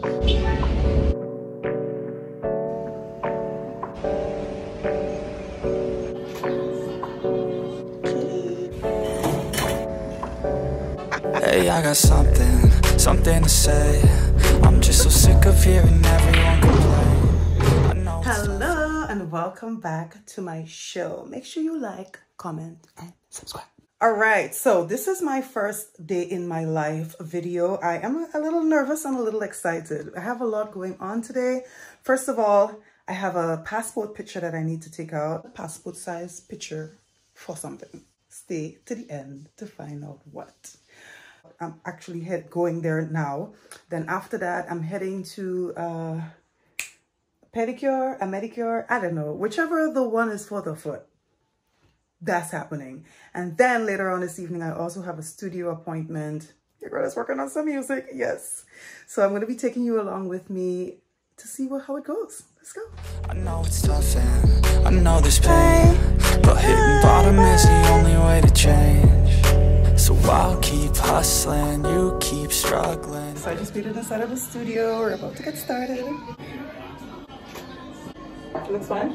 Hey, I got something to say. I'm just so sick of hearing everyone complain. Hello and welcome back to my show. Make sure you like, comment, and subscribe. All right, so this is my first day in my life video. I am a little nervous and a little excited. I have a lot going on today. First of all, I have a passport picture that I need to take out. A passport size picture for something. Stay to the end to find out what. I'm actually going there now. Then after that, I'm heading to pedicure, a manicure, I don't know, whichever the one is for the foot. That's happening. And then later on this evening, I also have a studio appointment. Your girl is working on some music, yes. So I'm going to be taking you along with me to see how it goes. Let's go. I know it's tough and I know there's pain, but hitting bottom is the only way to change. So I'll keep hustling, you keep struggling. So I just made it inside of the studio. We're about to get started. Looks fun.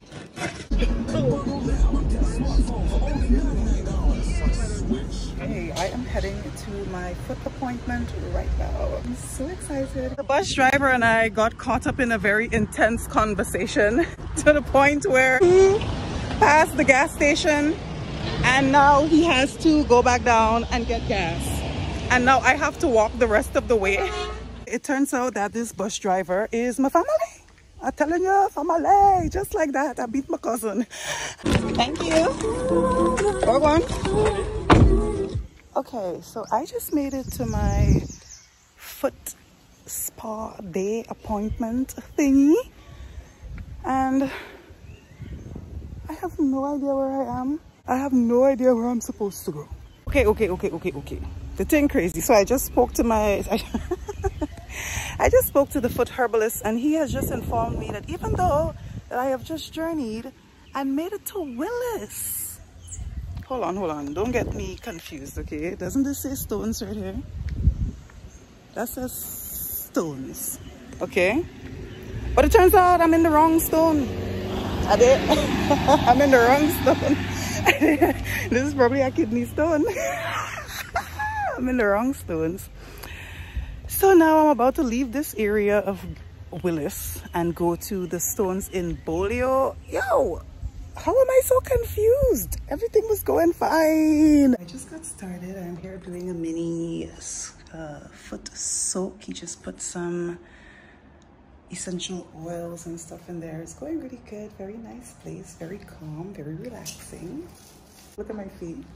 Hey, I am heading to my foot appointment right now. I'm so excited. The bus driver and I got caught up in a very intense conversation to the point where he passed the gas station and now he has to go back down and get gas. And now I have to walk the rest of the way. It turns out that this bus driver is my family. I'm telling you, family, just like that. I beat my cousin. Thank you. Go on. Okay, so I just made it to my foot spa day appointment thingy. And I have no idea where I am. I have no idea where I'm supposed to go. Okay. The thing crazy. So I just spoke to I just spoke to the foot herbalist and he has just informed me that even though that I have just journeyed and made it to Willis. Hold on. Don't get me confused, okay? Doesn't this say stones right here? That says stones, okay? But it turns out I'm in the wrong stone. I'm in the wrong stone. This is probably a kidney stone. I'm in the wrong stones. So now I'm about to leave this area of Willis and go to the stones in Bolio. Yo, how am I so confused? Everything was going fine. I just got started. I'm here doing a mini foot soak. He just put some essential oils and stuff in there. It's going really good. Very nice place. Very calm. Very relaxing. Look at my feet.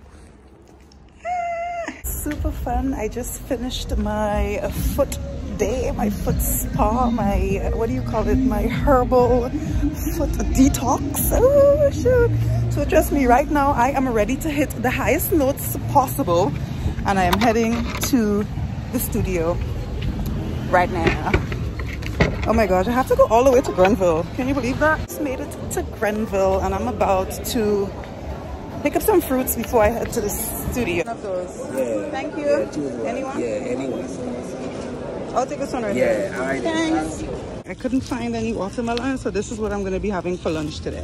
Super fun. I just finished my foot day, my foot spa, my, what do you call it, my herbal foot detox. Oh shoot. So trust me, right now I am ready to hit the highest notes possible and I am heading to the studio right now. Oh my gosh, I have to go all the way to Grenville. Can you believe that? I just made it to Grenville and I'm about to pick up some fruits before I head to the studio. One of those. Yeah. Thank you. Yeah, anyone? Yeah, anyone. I'll take this one right here. All right. Thanks. I couldn't find any watermelon, so this is what I'm going to be having for lunch today.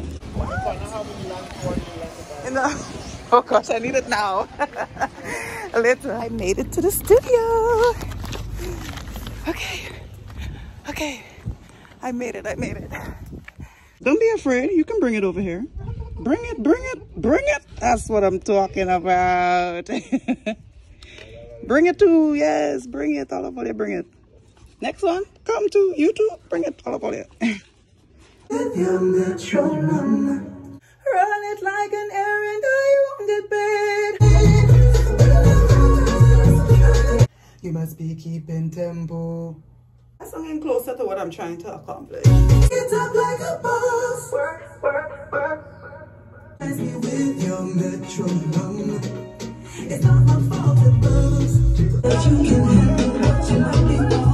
Oh gosh, I need it now. Later. I made it to the studio. Okay. I made it. Don't be afraid. You can bring it over here. Bring it. That's what I'm talking about. Bring it too. Yes, bring it. All over there, bring it. Next one, come to you too. Bring it all over there. Run it like an errand, I won't get paid. You must be keeping tempo. That's something closer to what I'm trying to accomplish. Get up like a boss. Work. With your metronome, it's not my fault it blows, but you can handle what you might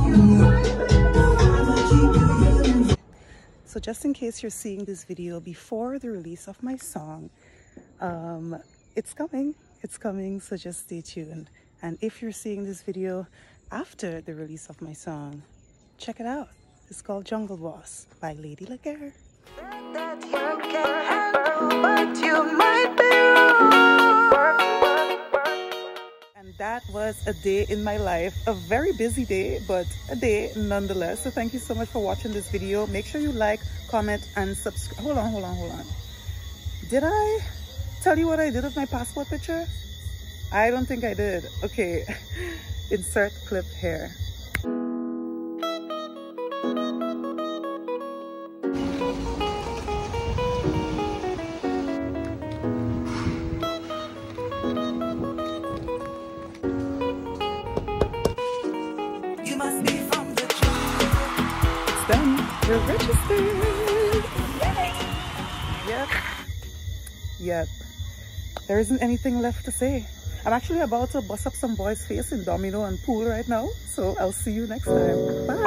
be wrong. So just in case you're seeing this video before the release of my song, it's coming, so just stay tuned. And if you're seeing this video after the release of my song, check it out. It's called Jungle Boss by Lady Laguerre. And that was a day in my life, a very busy day, but a day nonetheless. So thank you so much for watching this video. Make sure you like, comment, and subscribe. Hold on. Did I tell you what I did with my passport picture? I don't think I did. Okay, insert clip here. You must be from the It's done. You're registered. Yay. Yep. There isn't anything left to say. I'm actually about to bust up some boy's face in domino and pool right now. So I'll see you next time. Bye.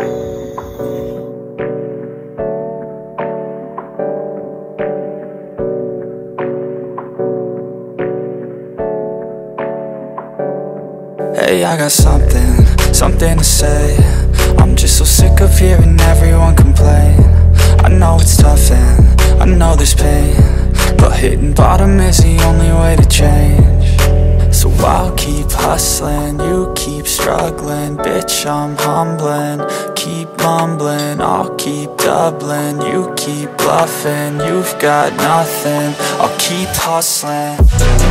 Hey, I got something to say. I'm just so sick of hearing everyone complain. I know it's tough and I know there's pain, but hitting bottom is the only way to change. So I'll keep hustling, you keep struggling. Bitch, I'm humbling, keep mumbling. I'll keep doubling, you keep bluffing. You've got nothing, I'll keep hustling.